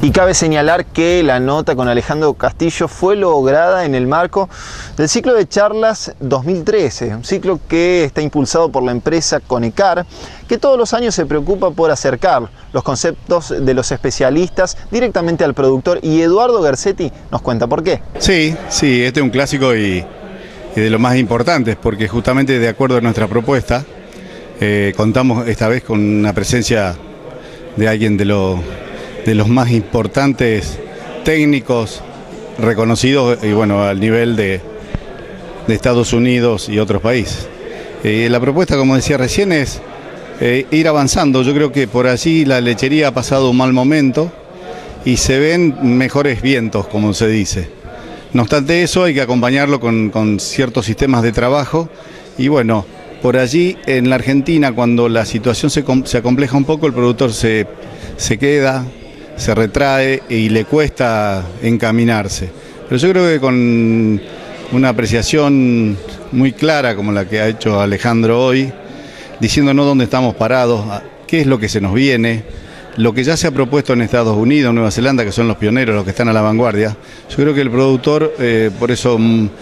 Y cabe señalar que la nota con Alejandro Castillo fue lograda en el marco del ciclo de charlas 2013, un ciclo que está impulsado por la empresa Conecar, que todos los años se preocupa por acercar los conceptos de los especialistas directamente al productor, y Eduardo Gersetti nos cuenta por qué. Sí, este es un clásico y de los más importantes, porque justamente de acuerdo a nuestra propuesta, contamos esta vez con una presencia de alguien de los más importantes técnicos reconocidos y bueno, al nivel de Estados Unidos y otros países. La propuesta, como decía recién, es ir avanzando. Yo creo que por allí la lechería ha pasado un mal momento y se ven mejores vientos, como se dice. No obstante eso, hay que acompañarlo con ciertos sistemas de trabajo y bueno, por allí en la Argentina, cuando la situación se acompleja un poco, el productor se queda, se retrae y le cuesta encaminarse. Pero yo creo que con una apreciación muy clara como la que ha hecho Alejandro hoy, diciéndonos dónde estamos parados, qué es lo que se nos viene, lo que ya se ha propuesto en Estados Unidos, Nueva Zelanda, que son los pioneros, los que están a la vanguardia, yo creo que el productor por eso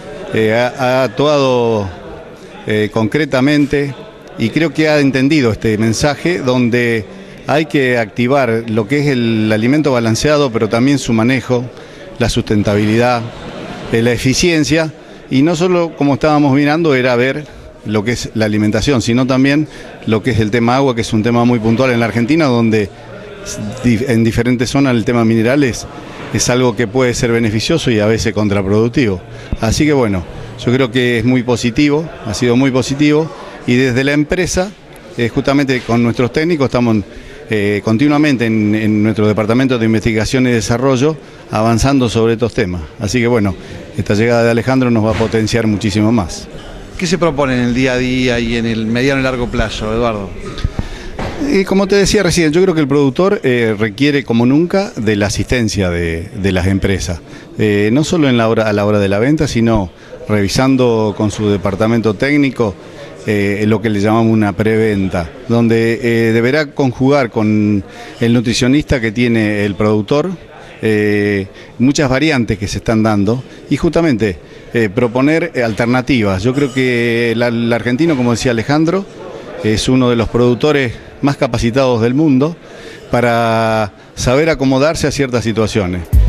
ha actuado concretamente y creo que ha entendido este mensaje donde hay que activar lo que es el alimento balanceado, pero también su manejo, la sustentabilidad, la eficiencia, y no solo, como estábamos mirando, era ver lo que es la alimentación, sino también lo que es el tema agua, que es un tema muy puntual en la Argentina, donde en diferentes zonas el tema minerales es algo que puede ser beneficioso y a veces contraproductivo. Así que bueno, yo creo que es muy positivo, ha sido muy positivo, y desde la empresa, justamente con nuestros técnicos, estamos continuamente en nuestro departamento de investigación y desarrollo avanzando sobre estos temas. Así que bueno, esta llegada de Alejandro nos va a potenciar muchísimo más. ¿Qué se propone en el día a día y en el mediano y largo plazo, Eduardo? Como te decía recién, yo creo que el productor requiere como nunca de la asistencia de las empresas, no solo a la hora de la venta, sino revisando con su departamento técnico lo que le llamamos una preventa, donde deberá conjugar con el nutricionista que tiene el productor muchas variantes que se están dando y justamente proponer alternativas. Yo creo que el argentino, como decía Alejandro, es uno de los productores más capacitados del mundo para saber acomodarse a ciertas situaciones.